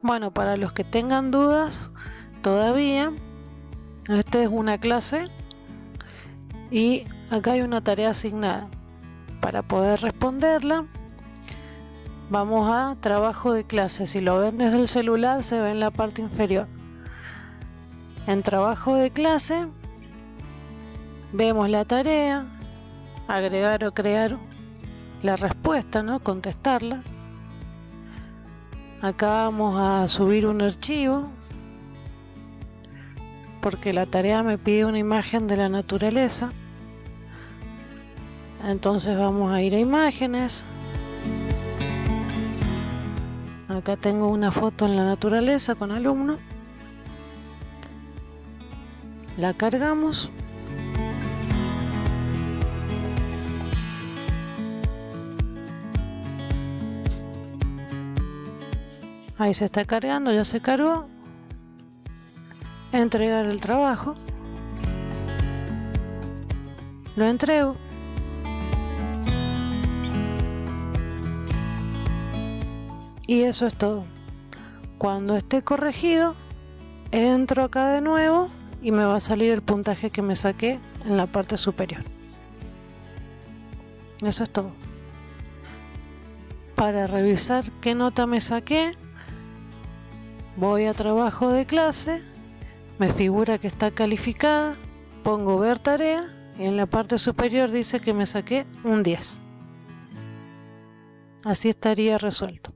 Bueno, para los que tengan dudas todavía, esta es una clase y acá hay una tarea asignada. Para poder responderla, vamos a trabajo de clase. Si lo ven desde el celular, se ve en la parte inferior. En trabajo de clase, vemos la tarea, agregar o crear la respuesta, ¿no? Contestarla. Acá vamos a subir un archivo porque la tarea me pide una imagen de la naturaleza. Entonces vamos a ir a imágenes. Acá tengo una foto en la naturaleza con alumno. La cargamos. Ahí se está cargando, ya se cargó. Entregar el trabajo. Lo entrego. Y eso es todo. Cuando esté corregido, entro acá de nuevo y me va a salir el puntaje que me saqué en la parte superior. Eso es todo. Para revisar qué nota me saqué, voy a trabajo de clase, me figura que está calificada, pongo ver tarea y en la parte superior dice que me saqué un 10. Así estaría resuelto.